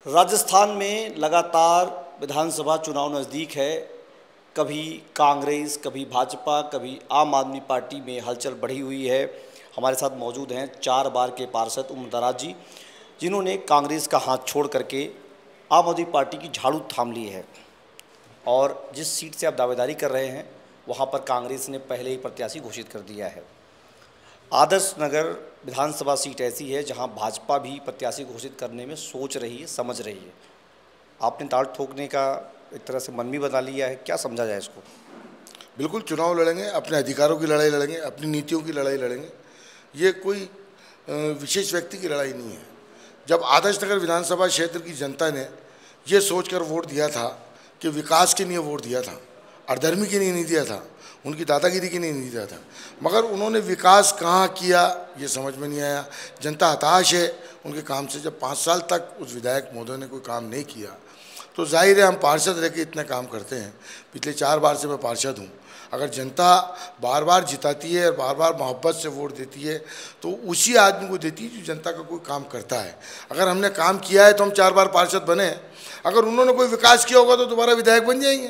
राजस्थान में लगातार विधानसभा चुनाव नज़दीक है। कभी कांग्रेस, कभी भाजपा, कभी आम आदमी पार्टी में हलचल बढ़ी हुई है। हमारे साथ मौजूद हैं 4 बार के पार्षद उम्रदराज जी, जिन्होंने कांग्रेस का हाथ छोड़ करके आम आदमी पार्टी की झाड़ू थाम ली है। और जिस सीट से आप दावेदारी कर रहे हैं वहाँ पर कांग्रेस ने पहले ही प्रत्याशी घोषित कर दिया है। आदर्श नगर विधानसभा सीट ऐसी है जहां भाजपा भी प्रत्याशी घोषित करने में सोच रही है, समझ रही है। आपने ताल ठोकने का एक तरह से मन भी बना लिया है, क्या समझा जाए इसको? बिल्कुल चुनाव लड़ेंगे, अपने अधिकारों की लड़ाई लड़ेंगे, अपनी नीतियों की लड़ाई लड़ेंगे। ये कोई विशेष व्यक्ति की लड़ाई नहीं है। जब आदर्श नगर विधानसभा क्षेत्र की जनता ने ये सोचकर वोट दिया था कि विकास के लिए वोट दिया था, अधर्मी के लिए नहीं दिया था, उनकी दादागिरी के लिए नहीं दिया था, मगर उन्होंने विकास कहाँ किया ये समझ में नहीं आया। जनता हताश है उनके काम से। जब 5 साल तक उस विधायक महोदय ने कोई काम नहीं किया तो जाहिर है हम पार्षद रह के इतने काम करते हैं। पिछले 4 बार से मैं पार्षद हूँ। अगर जनता बार बार जिताती है और बार बार मोहब्बत से वोट देती है तो उसी आदमी को देती है जो जनता का कोई काम करता है। अगर हमने काम किया है तो हम 4 बार पार्षद बने, अगर उन्होंने कोई विकास किया होगा तो दोबारा विधायक बन जाएंगे।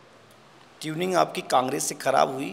ट्यूनिंग आपकी कांग्रेस से खराब हुई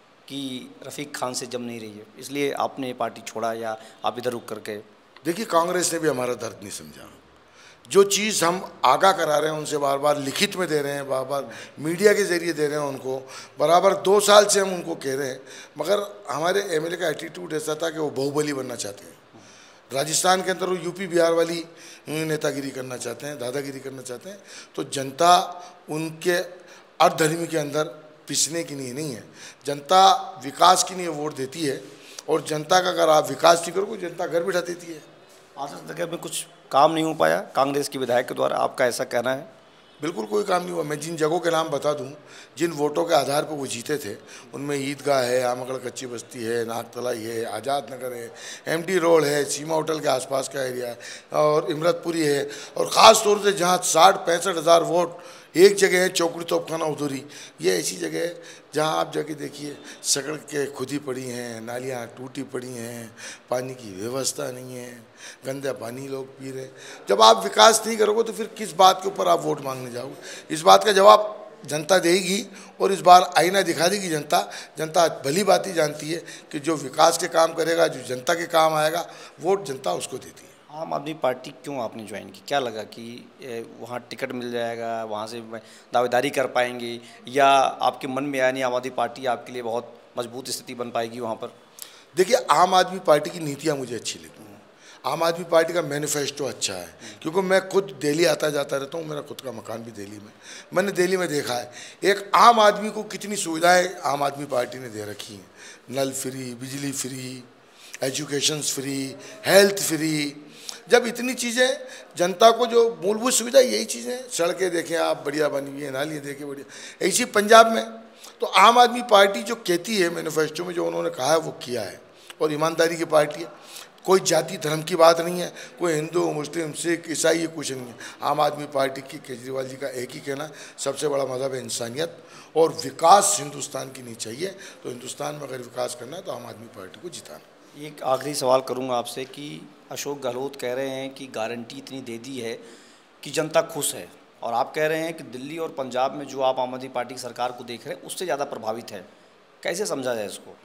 कि रफ़ीक खान से जम नहीं रही है, इसलिए आपने पार्टी छोड़ा या आप इधर रुक करके? देखिए, कांग्रेस ने भी हमारा दर्द नहीं समझा। जो चीज़ हम आगाह करा रहे हैं उनसे, बार बार लिखित में दे रहे हैं, बार बार मीडिया के ज़रिए दे रहे हैं उनको, बराबर 2 साल से हम उनको कह रहे हैं, मगर हमारे एमएलए का एटीट्यूड ऐसा था कि वो बाहुबली बनना चाहते हैं। राजस्थान के अंदर वो यूपी बिहार वाली नेतागिरी करना चाहते हैं, दादागिरी करना चाहते हैं। तो जनता उनके अर्धधर्मी के अंदर पिसने के लिए नहीं है, जनता विकास के लिए वोट देती है। और जनता का अगर आप विकास नहीं करोगे, जनता घर बिठा देती है। आदर्श नगर में कुछ काम नहीं हो पाया कांग्रेस के विधायक के द्वारा, आपका ऐसा कहना है? बिल्कुल कोई काम नहीं हुआ। मैं जिन जगहों के नाम बता दूं, जिन वोटों के आधार पर वो जीते थे, उनमें ईदगाह है, आमगढ़ कच्ची बस्ती है, नागतलाई है, आज़ाद नगर है, एमटी रोड है, सीमा होटल के आसपास का एरिया है, और इमरतपुरी है। और ख़ास तौर से जहाँ 60-65 हज़ार वोट एक जगह है, चौकड़ी तोपखाना उधरी, ये ऐसी जगह है जहाँ आप जाके देखिए सड़कें खुदी पड़ी हैं, नालियाँ टूटी पड़ी हैं, पानी की व्यवस्था नहीं है, गंदा पानी लोग पी रहे हैं। जब आप विकास नहीं करोगे तो फिर किस बात के ऊपर आप वोट मांगने जाओगे? इस बात का जवाब जनता देगी और इस बार आईना दिखा देगी जनता। जनता भली बात ही जानती है कि जो विकास के काम करेगा, जो जनता के काम आएगा, वोट जनता उसको देती है। आम आदमी पार्टी क्यों आपने ज्वाइन की? क्या लगा कि वहाँ टिकट मिल जाएगा, वहाँ से दावेदारी कर पाएंगे, या आपके मन में आया नहीं आम आदमी पार्टी आपके लिए बहुत मजबूत स्थिति बन पाएगी वहाँ पर? देखिए, आम आदमी पार्टी की नीतियाँ मुझे अच्छी लगी। आम आदमी पार्टी का मैनिफेस्टो अच्छा है, क्योंकि मैं खुद दिल्ली आता जाता रहता हूँ, मेरा खुद का मकान भी दिल्ली में। मैंने दिल्ली में देखा है एक आम आदमी को कितनी सुविधाएं आम आदमी पार्टी ने दे रखी हैं। नल फ्री, बिजली free, education free, health free. जब इतनी चीज़ें जनता को, जो मूलभूत सुविधा यही चीज़ें, सड़कें देखें आप बढ़िया बनी हुई है, नालियाँ देखें बढ़िया, ऐसी पंजाब में। तो आम आदमी पार्टी जो कहती है मैनिफेस्टो में, जो उन्होंने कहा है वो किया है, और ईमानदारी की पार्टी है। कोई जाति धर्म की बात नहीं है, कोई हिंदू मुस्लिम सिख ईसाई ये कुछ नहीं है। आम आदमी पार्टी की, केजरीवाल जी का एक ही कहना, सबसे बड़ा मजहब है इंसानियत, और विकास हिंदुस्तान की नहीं चाहिए। तो हिंदुस्तान में अगर विकास करना है तो आम आदमी पार्टी को जिताना। एक आखिरी सवाल करूंगा आपसे कि अशोक गहलोत कह रहे हैं कि गारंटी इतनी दे दी है कि जनता खुश है, और आप कह रहे हैं कि दिल्ली और पंजाब में जो आप आम आदमी पार्टी की सरकार को देख रहे हैं उससे ज़्यादा प्रभावित है। कैसे समझा जाए इसको?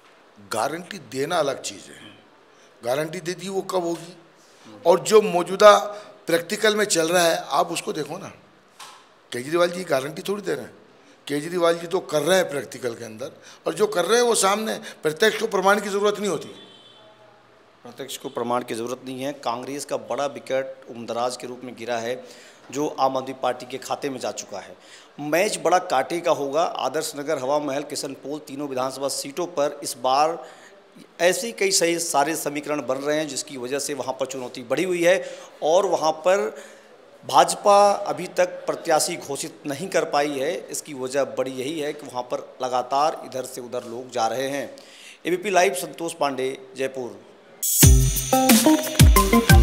गारंटी देना अलग चीज़ है, गारंटी दे दी वो कब होगी? और जो मौजूदा प्रैक्टिकल में चल रहा है आप उसको देखो ना। केजरीवाल जी गारंटी थोड़ी दे रहे हैं, केजरीवाल जी तो कर रहे हैं प्रैक्टिकल के अंदर, और जो कर रहे हैं वो सामने। प्रत्यक्ष को प्रमाण की ज़रूरत नहीं होती। प्रत्यक्ष को प्रमाण की ज़रूरत नहीं है। कांग्रेस का बड़ा विकेट उम्रदराज के रूप में गिरा है, जो आम आदमी पार्टी के खाते में जा चुका है। मैच बड़ा कांटे का होगा। आदर्श नगर, हवा महल, किशनपोल, तीनों विधानसभा सीटों पर इस बार ऐसे कई सही सारे समीकरण बन रहे हैं जिसकी वजह से वहाँ पर चुनौती बढ़ी हुई है। और वहाँ पर भाजपा अभी तक प्रत्याशी घोषित नहीं कर पाई है। इसकी वजह बड़ी यही है कि वहाँ पर लगातार इधर से उधर लोग जा रहे हैं। ABP live, Santosh Pandey, Jaipur.